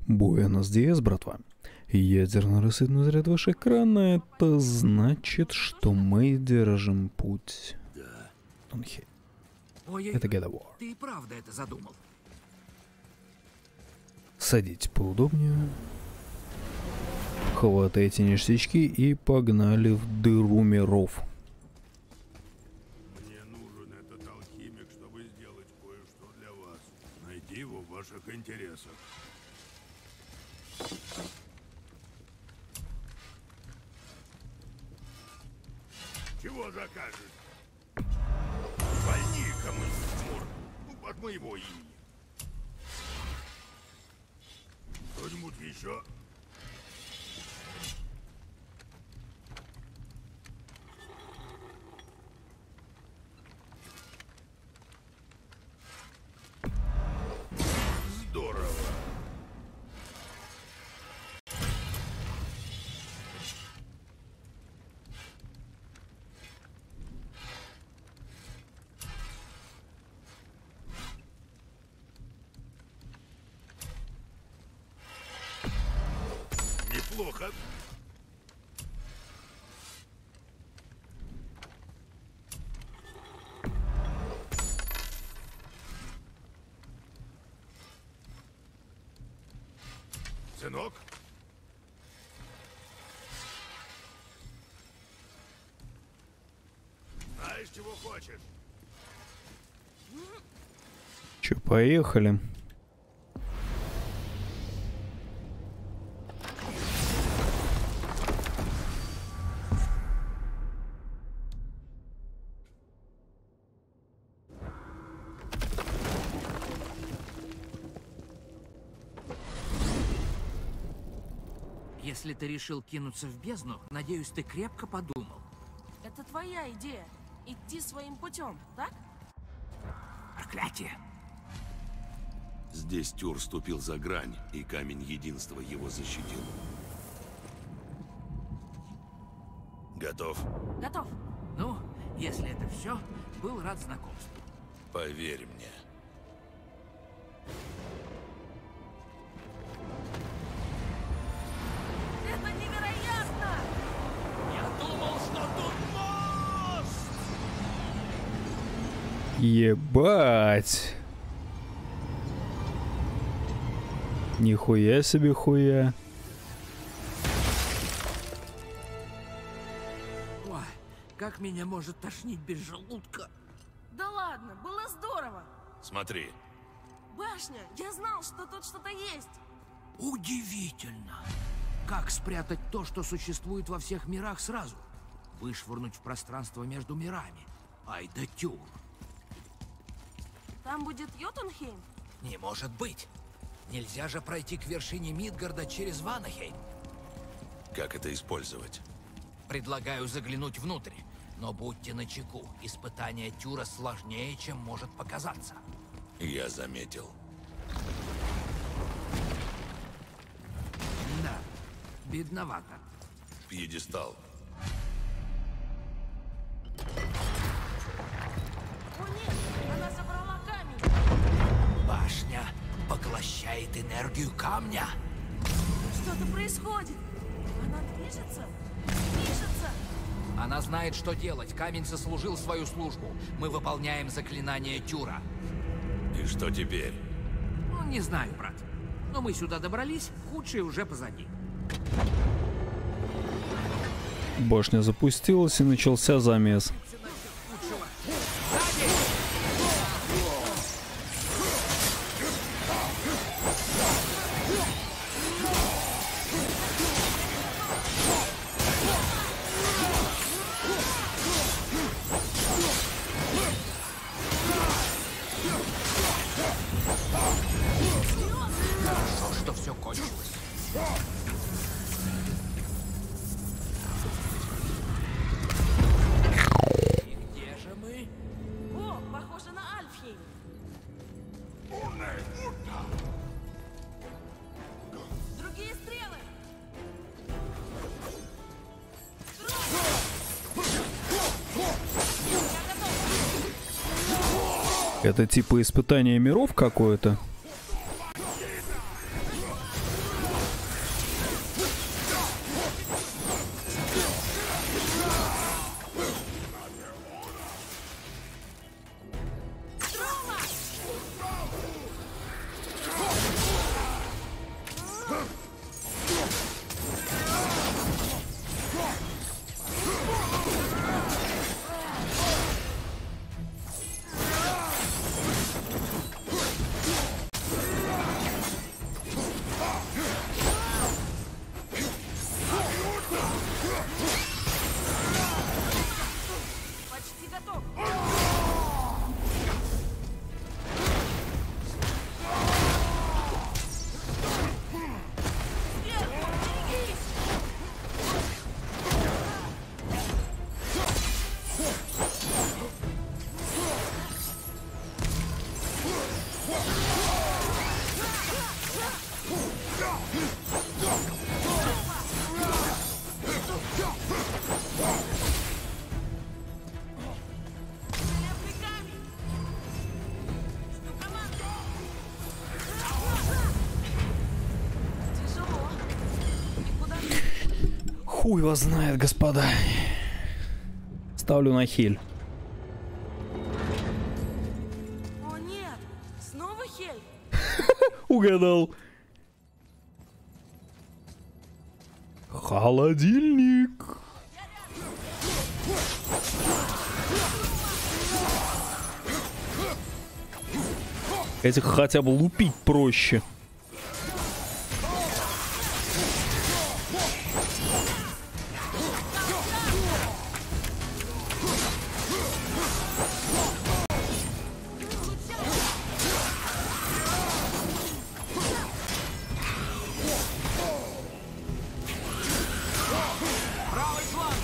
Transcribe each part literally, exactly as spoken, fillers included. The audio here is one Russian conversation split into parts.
Буэнос диас, братва. Ядерно рассветный заряд выше экрана. Это значит, что мы держим путь. Да. Тонхейм. Ой, Это God of War. ты и правда это задумал. Садитесь поудобнее. Хватайте ништячки и погнали в дыру миров. Мне нужен этот алхимик, чтобы сделать кое-что для вас. Найти его в ваших интересах. Чего закажешь? Вольни кому-нибудь морду. Ну, от моего имени. Кто-нибудь еще? Здорово. Неплохо. Сынок? Знаешь, чего хочешь? Че, поехали. Если ты решил кинуться в бездну, надеюсь, ты крепко подумал. Это твоя идея. Идти своим путем, так? Проклятие! Здесь Тюр ступил за грань, и камень единства его защитил. Готов? Готов. Ну, если это все, был рад знакомству. Поверь мне. Это невероятно! Я думал, что тут мост! Ебать. Нихуя себе хуя. Ой, как меня может тошнить без желудка? Да ладно, было здорово. Смотри. Башня, я знал, что тут что-то есть. Удивительно! Как спрятать то, что существует во всех мирах сразу? Вышвырнуть в пространство между мирами. Ай да Тюр! Там будет Йотунхейм? Не может быть! Нельзя же пройти к вершине Мидгарда через Ванахейм. Как это использовать? Предлагаю заглянуть внутрь. Но будьте начеку, испытание Тюра сложнее, чем может показаться. Я заметил. Да, бедновато. Пьедестал. О нет, она забрала камень. Башня поглощает энергию камня. Что-то происходит. Она движется, движется. Она знает, что делать. Камень сослужил свою службу. Мы выполняем заклинание Тюра. И что теперь? Ну, не знаю, брат. Но мы сюда добрались, худшее уже позади. Башня запустилась и начался замес. Хорошо, что все кончилось. И где же мы? О, похоже на Альфхейм. Другие стрелы. Это типа испытание миров какое-то? Тяжело. И куда ж- Хуй вас знает, господа. Ставлю на хиль. О нет! Снова Хель? Угадал. Холодильник. Этих хотя бы лупить проще. Правый фланг!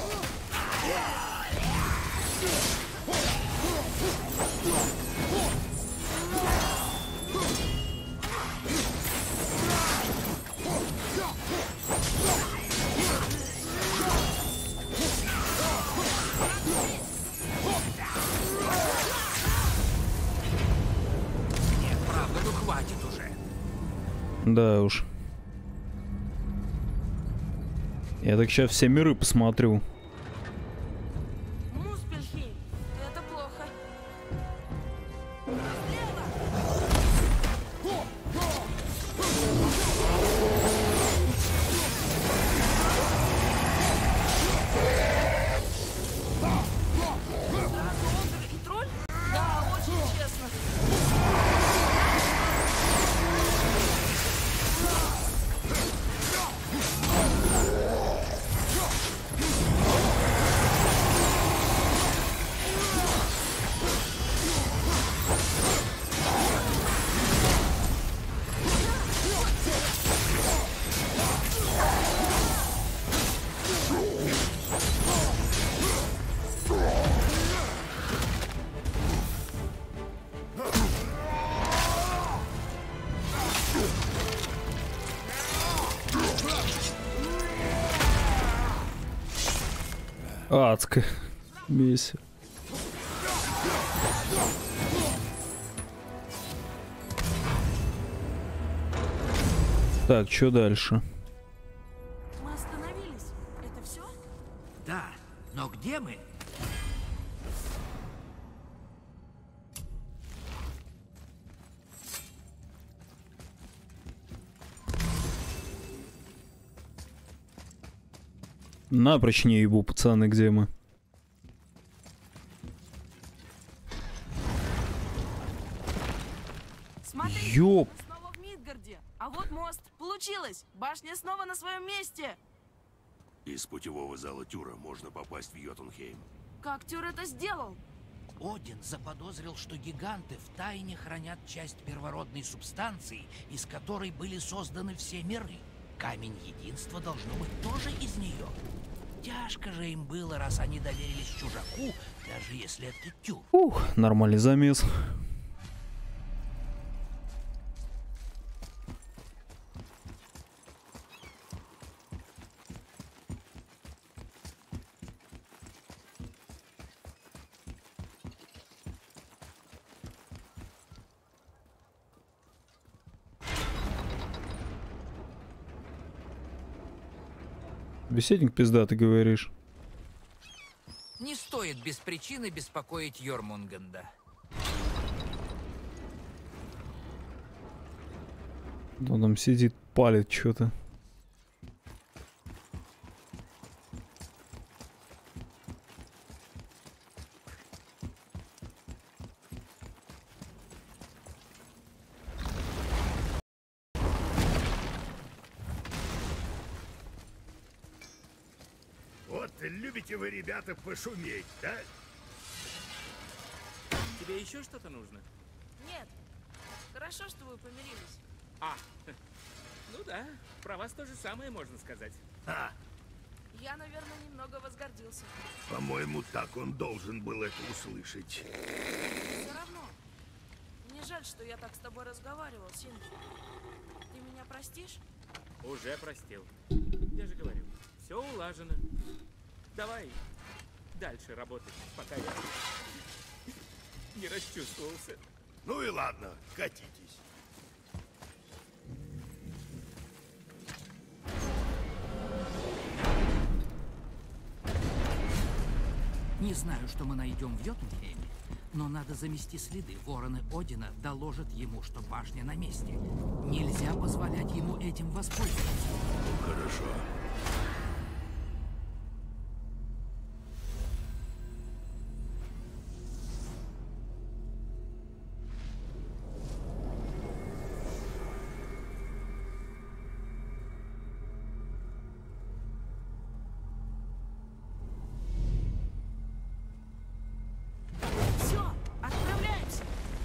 Нет, правда, ну хватит уже. Да уж. Я так сейчас все миры посмотрю. Муспельхейм. Это плохо. Голдер и тролль? Да, очень честно. Адско. Бесит. Так, что дальше? Мы остановились. Это все? Да, но где мы? Напрочь не ебу, пацаны, где мы? Смотри, Ёп. мы снова в Мидгарде. А вот мост. Получилось. Башня снова на своем месте. Из путевого зала Тюра можно попасть в Йотунхейм. Как Тюр это сделал? Один заподозрил, что гиганты втайне хранят часть первородной субстанции, из которой были созданы все миры. Камень единства должно быть тоже из нее. Тяжко же им было, раз они доверились чужаку, даже если это Тюр. Ух, нормальный замес. Беседник пизда, ты говоришь. Не стоит без причины беспокоить Йормунганда. Он там сидит, палит что-то. Вот любите вы, ребята, пошуметь, да? Тебе еще что-то нужно? Нет. Хорошо, что вы помирились. А, ну да, про вас то же самое можно сказать. А, Я, наверное, немного возгордился. по-моему, так он должен был это услышать. Все равно. Мне жаль, что я так с тобой разговаривал, Синди. Ты меня прости? простишь? Уже простил. Я же говорю, все улажено. Давай дальше работать, пока я не расчувствовался. Ну и ладно, катитесь. Не знаю, что мы найдем в Йотунхейме, но надо замести следы. Вороны Одина доложат ему, что башня на месте. Нельзя позволять ему этим воспользоваться. Хорошо. Все, отправляемся.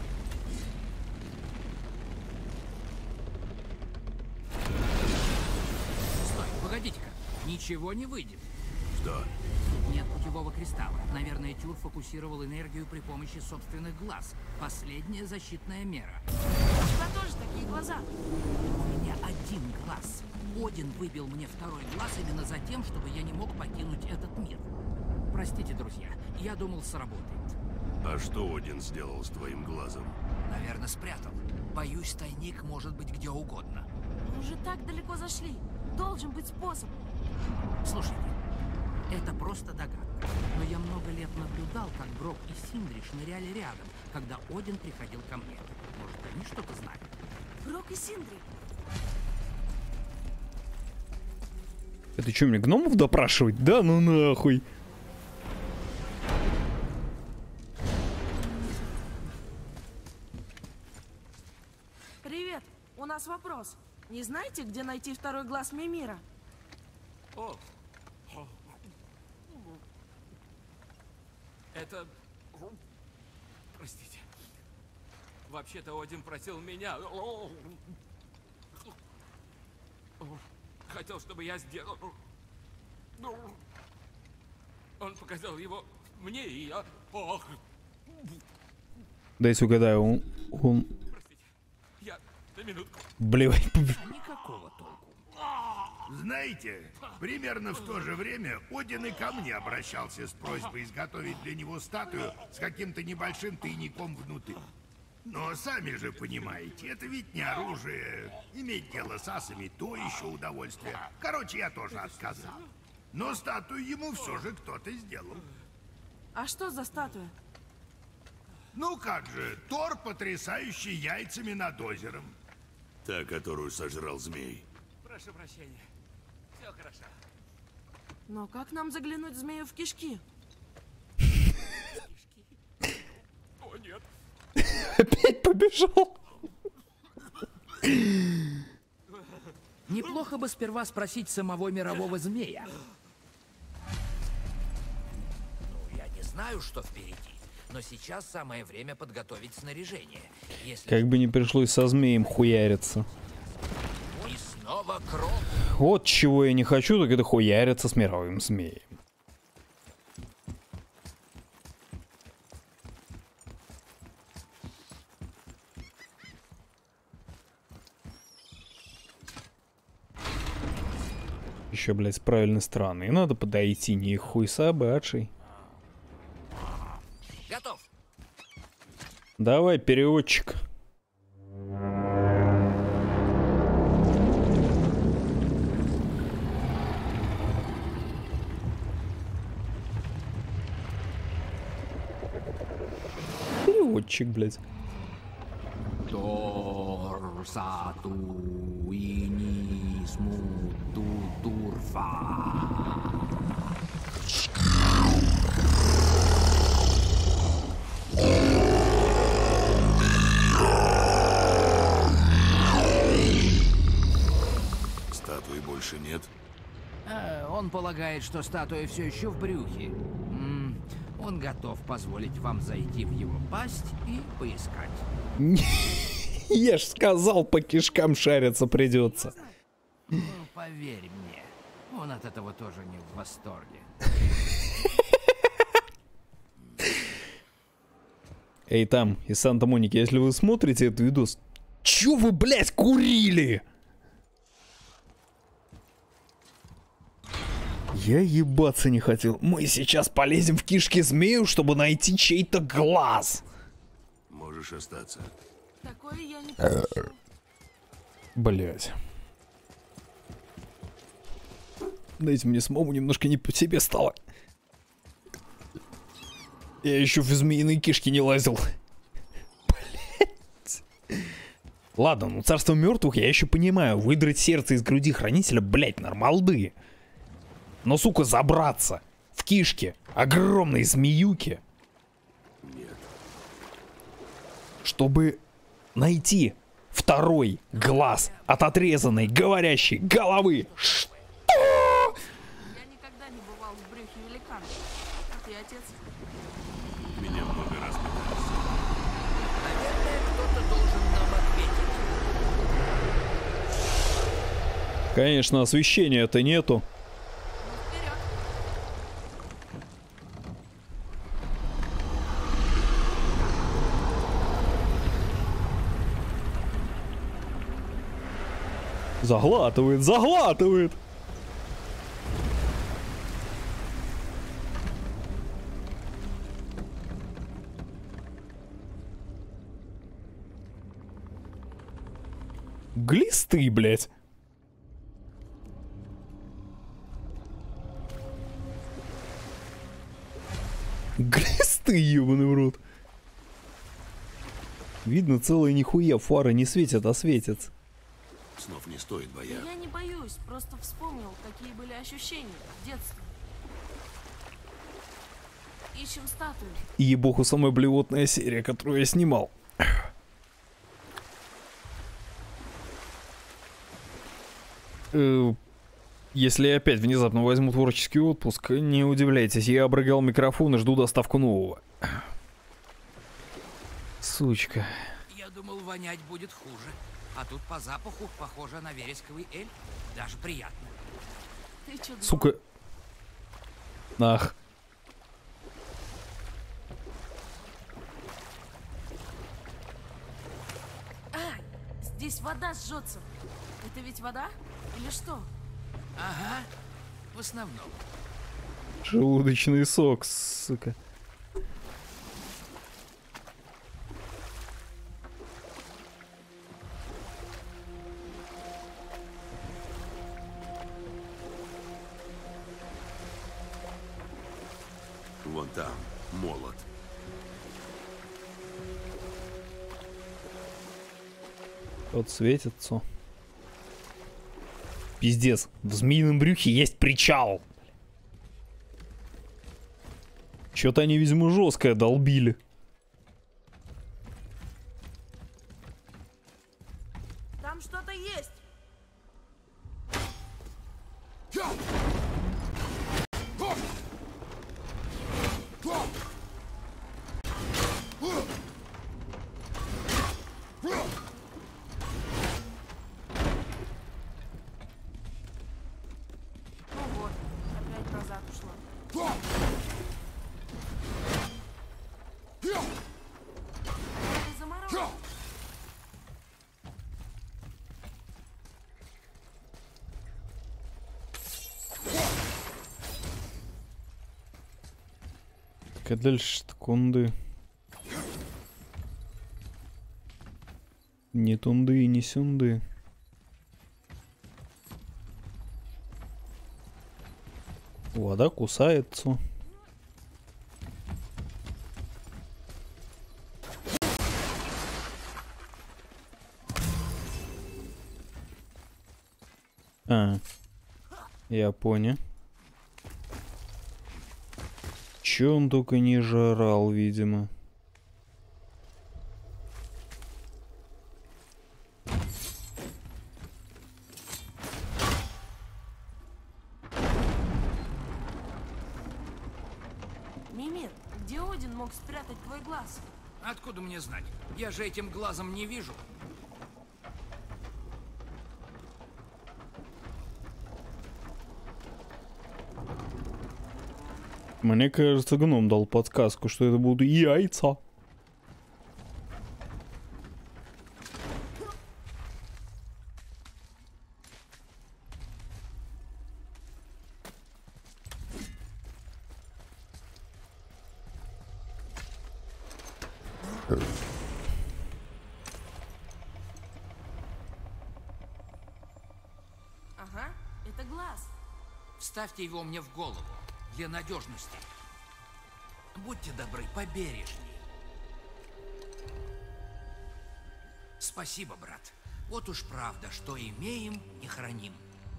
Стой, погодите-ка. Ничего не выйдет. Что? Нет путевого кристалла. Наверное, Тюр фокусировал энергию при помощи собственных глаз. Последняя защитная мера. У тебя тоже такие глаза. У меня один глаз. Один выбил мне второй глаз именно за тем, чтобы я не мог покинуть этот мир. Простите, друзья, я думал, сработает. А что Один сделал с твоим глазом? Наверное, спрятал. Боюсь, тайник может быть где угодно. Мы уже так далеко зашли. Должен быть способ. Слушайте, это просто догадка. Но я много лет наблюдал, как Брок и Синдри шныряли рядом, когда Один приходил ко мне. Может, они что-то знают? Брок и Синдри. Это что, мне гномов допрашивать? Да ну нахуй. Привет. У нас вопрос. Не знаете, где найти второй глаз Мимира? О, это... Простите. Вообще-то Один просил меня... Хотел, чтобы я сделал... Он показал его мне, и я... Ох, Дайте угадаю, он... он... простите. Я на минутку. Блевать. Никакого толку. Знаете, примерно в то же время Один и ко мне обращался с просьбой изготовить для него статую с каким-то небольшим тайником внутри. Но сами же понимаете, это ведь не оружие. Иметь дело с асами — то еще удовольствие. Короче, я тоже отказал. Но статую ему все же кто-то сделал. А что за статуя? Ну как же, Тор, потрясающий яйцами над озером. Та, которую сожрал змей. Прошу прощения. Все хорошо. Но как нам заглянуть змею в кишки? О, нет. Опять побежал. Неплохо бы сперва спросить самого мирового змея. Ну, я не знаю, что впереди, но сейчас самое время подготовить снаряжение. Если... Как бы не пришлось со змеем хуяриться. И снова кровь. Вот чего я не хочу, так это хуяриться с мировым змеем. Еще, блядь, с правильной стороны. И надо подойти, не хуй собачий. Готов. Давай, переводчик. Переводчик, блядь. Тор сату ини смуту турфа. Статуи больше нет. Э, он полагает, что статуя все еще в брюхе. М, Он готов позволить вам зайти в его пасть и поискать. Я ж сказал, по кишкам шариться придется. Ну, поверь мне, он от этого тоже не в восторге. Эй, там, из Санта-Моники, если вы смотрите этот видос, чё вы, блядь, курили? Я ебаться не хотел. Мы сейчас полезем в кишки змею, чтобы найти чей-то глаз. Можешь остаться. Такое я не понимаю. Блять. Дайте мне самому немножко не по себе стало. Я еще в змеиные кишки не лазил. Блять. Ладно, ну царство мертвых я еще понимаю. Выдрать сердце из груди хранителя, блять, нормалды. Но, сука, забраться в кишки огромной змеюки. Нет. Чтобы найти второй глаз от отрезанной говорящей головы. Что? Я никогда не бывал в брюхе великана. А ты, отец? Меня много раз пытались. Наверное, кто-то должен нам ответить. Конечно, освещения-то нету. Ну, вперед. Заглатывает, заглатывает. Глисты, блядь. Глисты, ебаный в рот. Видно, целая нихуя фары не светят, а светятся. Снов не стоит бояться. Я не боюсь, просто вспомнил, какие были ощущения в детстве. Ищем статую. И ебоху самая блевотная серия, которую я снимал. Э, Если опять внезапно возьму творческий отпуск, не удивляйтесь, я обрыгал микрофон и жду доставку нового. Сучка. Я думал, вонять будет хуже. А тут по запаху похоже на вересковый эль. Даже приятно. Ты чудо. Сука. Ах. Ай, здесь вода жжется. Это ведь вода? Или что? Ага, в основном. Желудочный сок, сука. Вон там, молот. Вот светится. Пиздец, в змеином брюхе есть причал. Чё-то они, видимо, жесткое долбили. Там что-то есть. Ну вот, опять назад ушла. Ты заморозил. Так, а дальше тунды. Не тунды и не сюнды. Вода кусается. А, я понял. Чё он только не жрал, видимо. Мимир, где Один мог спрятать твой глаз? Откуда мне знать? Я же этим глазом не вижу. Мне кажется, гном дал подсказку, что это будут яйца. Ага, это глаз. Вставьте его мне в голову, для надежности. Будьте добры, побережней. Спасибо, брат. Вот уж правда, что имеем, не храним.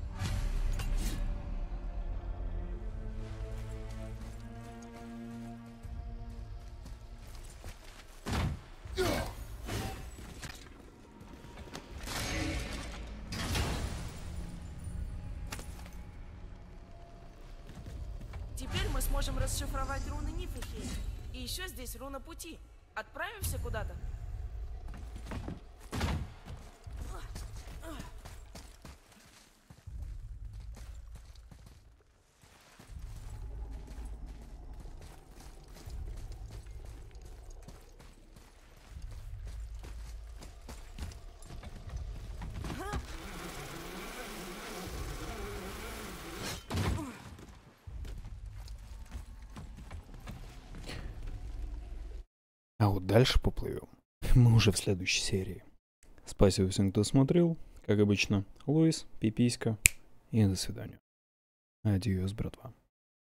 Теперь мы сможем расшифровать руны Нифлхейма. И еще здесь руна пути. Отправимся куда-то? А вот дальше поплывем. Мы уже в следующей серии. Спасибо всем, кто смотрел. Как обычно, Луис, пиписька и до свидания. Адьос, братва.